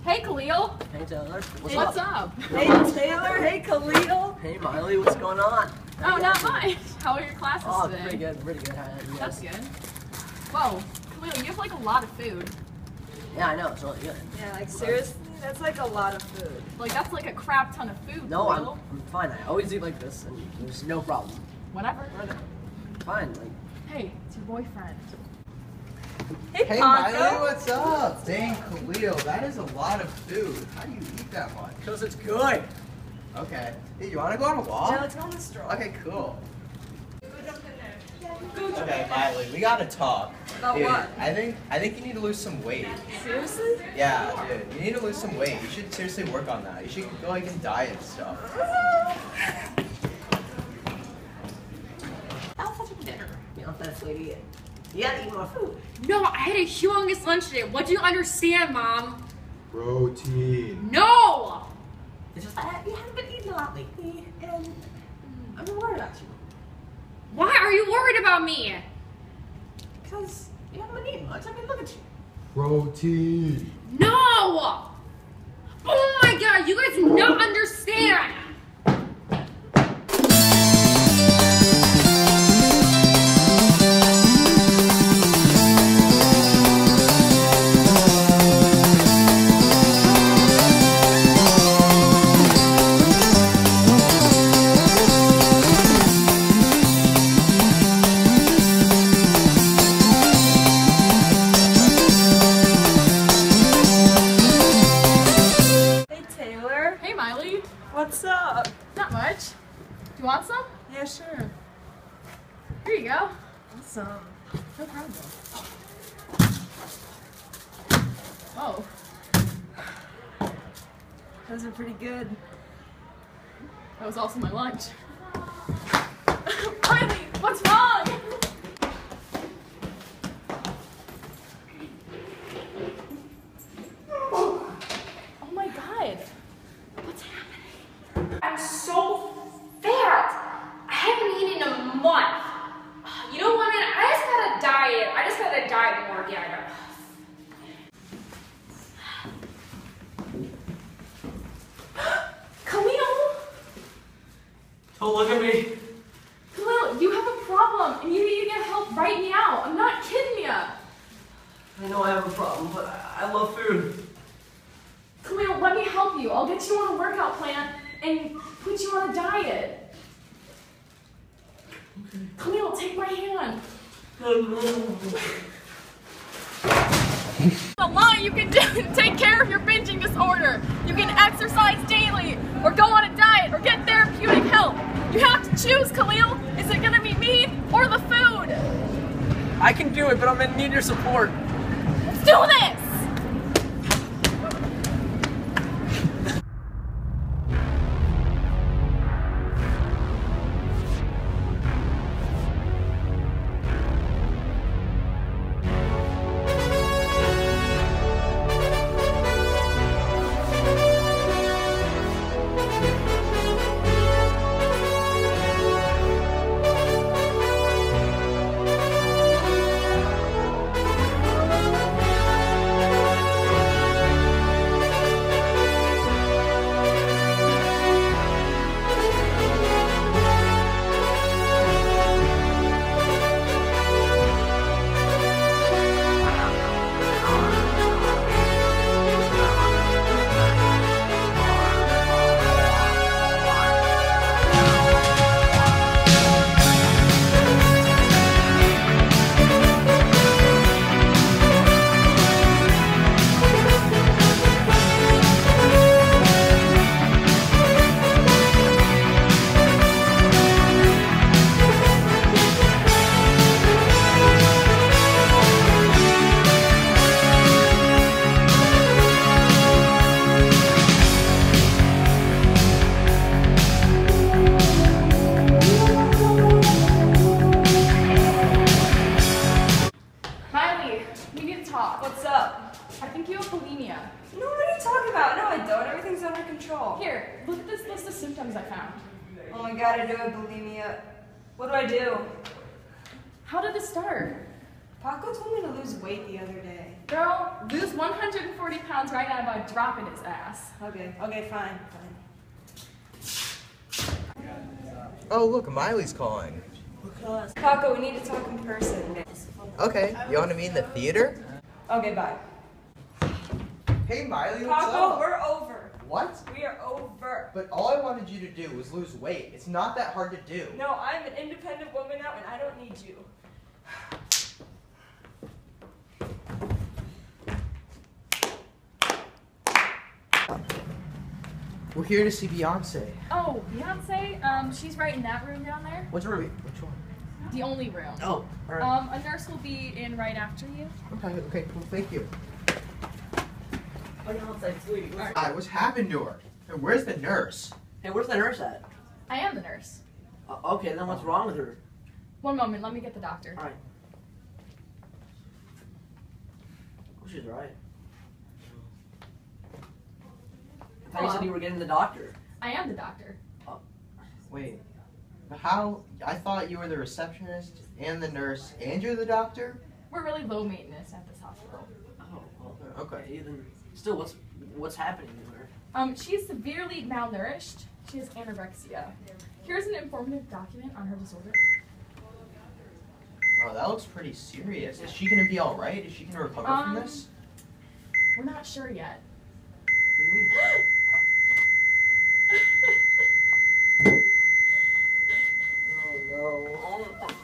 Hey, Khalil. Hey, Taylor. What's up? Hey, Taylor. Hey, Khalil. Hey, Miley. What's going on? Oh, not much. How are your classes Oh, today? pretty good. Pretty good. How are you That's guys? good. Whoa, Khalil, you have like a lot of food. Yeah, I know. It's really good. Yeah, like seriously, that's like a lot of food. Like that's like a crap ton of food. No, Khalil. I'm fine. I always eat like this, and there's no problem. Whatever. Fine. Like, Hey, it's your boyfriend. Hey, Hey Ponko. Miley, what's up? Dang, Khalil, that is a lot of food. How do you eat that much? because it's good. Okay. Hey, you want to go on a walk? Yeah, let's go on the stroll. Okay, cool. Okay, Miley, we gotta talk. About Dude, what? I think you need to lose some weight. Seriously? Yeah, dude, you need to lose some weight. You should seriously work on that. You should go like and diet and stuff. That was such a dinner. You know, that's lady. You gotta eat more food. No, I had a humongous lunch today. What do you understand, Mom? Protein. No! It's just you haven't been eating a lot lately, and I'm worried about you Why are you worried about me? because you haven't been eating much. I mean, look at you. Protein. No! Oh my god, you guys do not understand! Hey, Taylor. Hey, Miley. What's up? Not much. Do you want some? Yeah, sure. Here you go. Awesome. No problem. Oh, Those are pretty good. that was also my lunch. Miley, what's wrong? Oh my god. What's happening? I'm so fat! I haven't eaten in a month. You know what, man? I just gotta diet more again. Khalil! Don't look at me. Khalil, you have a problem and you need to get help right now. I'm not kidding you. I know I have a problem, but I love food. Khalil, let me help you. I'll get you on a workout plan and put you on a diet. Khalil, take my hand. A lot you can do to take care of your binging disorder. You can exercise daily, or go on a diet, or get therapeutic help. You have to choose, Khalil. Is it gonna be me or the food? I can do it, but I'm gonna need your support. Let's do this! Miley, we need to talk. What's up? I think you have bulimia. No, what are you talking about? No, I don't. Everything's under control. Here, look at this list of symptoms I found. Oh my god, I do have bulimia. What do I do? How did this start? Paco told me to lose weight the other day. Girl, lose 140 pounds right now by dropping his ass. Okay, fine. Oh, look, Miley's calling. Paco, we need to talk in person. Okay, you want to meet in the theater? Okay, bye. Hey, Miley, what's Paco, up? we're over. What? We are over. But all I wanted you to do was lose weight. It's not that hard to do. No, I'm an independent woman now, and I don't need you. We're here to see Beyonce. Oh, Beyonce? She's right in that room down there. Which room? Which one? The only room. Oh, alright. A nurse will be in right after you. Okay, cool, thank you. Beyonce, sweetie. Hi, what's happened to her? And where's the nurse? Hey, where's the nurse at? I am the nurse. Okay, then what's wrong with her? One moment, let me get the doctor. Alright. Oh, she's alright. I thought you said you were getting the doctor. I am the doctor. Wait, but how? I thought you were the receptionist and the nurse and you're the doctor? We're really low maintenance at this hospital. Oh, well, Okay. Then still, what's happening to her? She's severely malnourished. She has anorexia. Here's an informative document on her disorder. Oh, that looks pretty serious. Is she gonna be alright? Is she gonna recover from this? We're not sure yet. What do you mean? Oh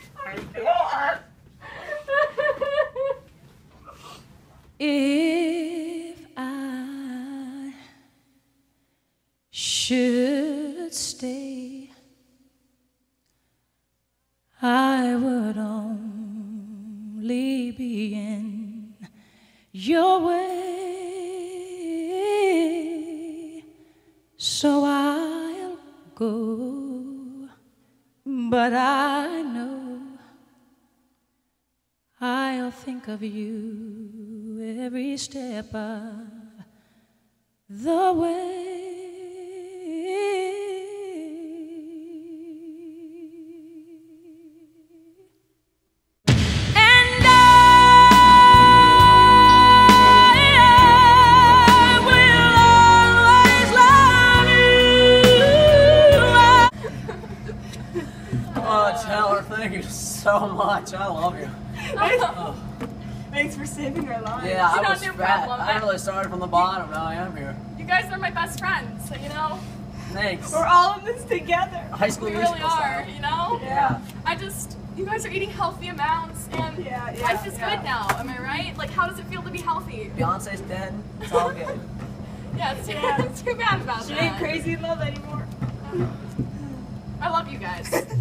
If I should stay, I would only be in your way, so I'll go, but I know I'll think of you every step of the way. And I will always love you. Taylor, thank you so much. I love you. Thanks for saving our lives. Yeah, I It's was not your fat. problem. I really started from the bottom. Now I am here. You guys are my best friends, so you know, Thanks. We're all in this together. High School we Musical really are, style. you know? Yeah. You guys are eating healthy amounts, and life is good now, am I right? Like, how does it feel to be healthy? Beyonce's dead. It's all good. Yeah, it's too bad about She that. ain't crazy in love anymore. I love you guys.